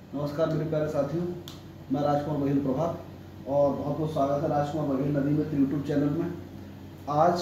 नमस्कार मेरे प्यारे साथियों, मैं राजकुमार बघेल प्रभात और बहुत बहुत स्वागत है राजकुमार बघेल नदी में यूट्यूब चैनल में। आज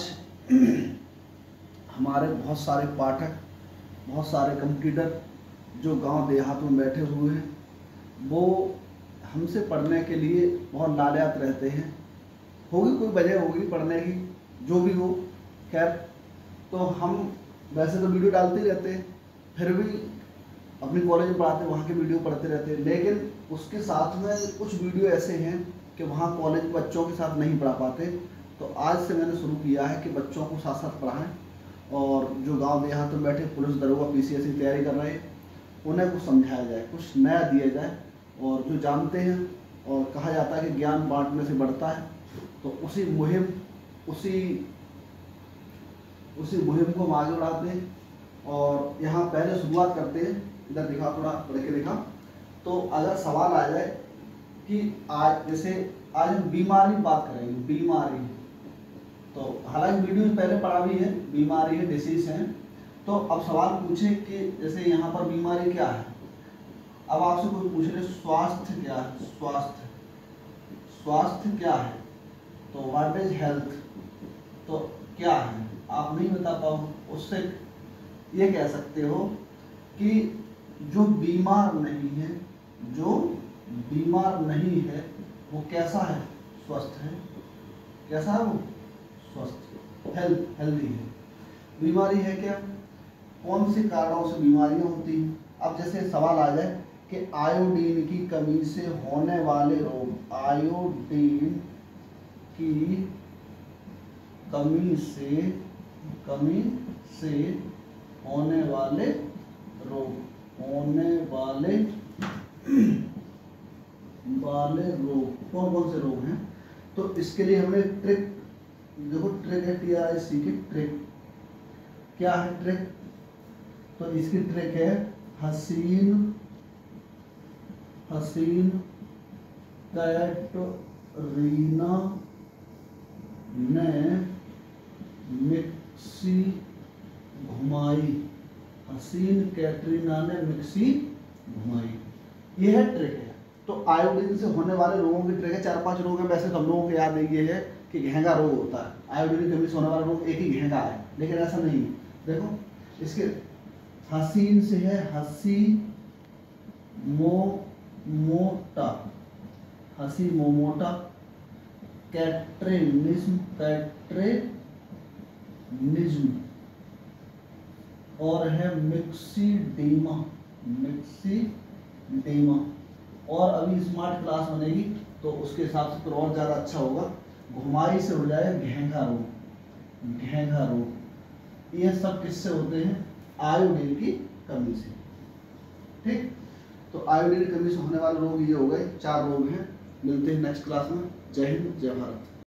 हमारे बहुत सारे पाठक, बहुत सारे कंप्यूटर जो गांव देहात में बैठे हुए हैं, वो हमसे पढ़ने के लिए बहुत लालायत रहते हैं। होगी कोई वजह होगी पढ़ने की, जो भी हो। खैर, तो हम वैसे तो वीडियो डालते ही रहते हैं, फिर भी अपनी कॉलेज में पढ़ाते वहाँ के वीडियो पढ़ते रहते हैं, लेकिन उसके साथ में कुछ वीडियो ऐसे हैं कि वहाँ कॉलेज बच्चों के साथ नहीं पढ़ा पाते। तो आज से मैंने शुरू किया है कि बच्चों को साथ साथ पढ़ाएं, और जो गांव देहात में बैठे पुलिस दरोगा PCS की तैयारी कर रहे हैं, उन्हें कुछ समझाया जाए, कुछ नया दिया जाए। और जो जानते हैं, और कहा जाता है कि ज्ञान बांटने से बढ़ता है, तो उसी मुहिम को हम आगे बढ़ाते हैं। और यहाँ पहले शुरुआत करते हैं, इधर दिखा, थोड़ा पढ़ के दिखा। तो अगर सवाल आ जाए कि आज जैसे आज हम बीमारी बात करेंगे, बीमारी, तो हालांकि वीडियो में पहले पढ़ा भी है, बीमारी है, डिसीज है। तो अब सवाल पूछे कि जैसे यहाँ पर बीमारी क्या है। अब आपसे कोई पूछ रहे स्वास्थ्य क्या है, स्वास्थ्य क्या है, तो व्हाट इज हेल्थ, तो क्या है आप नहीं बता पाओ, उससे ये कह सकते हो कि जो बीमार नहीं है वो कैसा है, स्वस्थ है। कैसा है वो, स्वस्थ, हेल्दी है। बीमारी है क्या, कौन से कारणों से बीमारियां होती हैं। अब जैसे सवाल आ जाए कि आयोडीन की कमी से होने वाले रोग, आयोडीन की कमी से होने वाले रोग, कौन कौन से रोग हैं। तो इसके लिए हमने ट्रिक, देखो ट्रिक है, TRIC की ट्रिक। क्या है ट्रिक, तो इसकी ट्रिक है हसीन कैटरीना ने मिक्सी घुमाई, हसीन कैटरीना ने मिक्सी घुमाई, ये है ट्रिक है। तो आयोडीन से होने वाले रोगों की ट्रिक है। 4-5 रोग है, वैसे तो हम लोगों को याद है, ये है कि घेंगा रोग होता है। आयोडीन की कमी से होने वाला रोग एक ही घेंगा है, लेकिन ऐसा नहीं है। देखो इसके हसीन से है हसी मोमोटा, कैट्रेनिज्म, और है मिक्सीडीमा। और अभी स्मार्ट क्लास बनेगी तो उसके हिसाब से तो और ज़्यादा अच्छा होगा। घुमाई से हो जाएगा घेंघा रोग। ये सब किससे होते हैं, आयोडीन की कमी से। ठीक, तो आयोडीन की कमी से होने वाले रोग ये हो गए, 4 रोग हैं। मिलते हैं नेक्स्ट क्लास में। जय हिंद, जय भारत।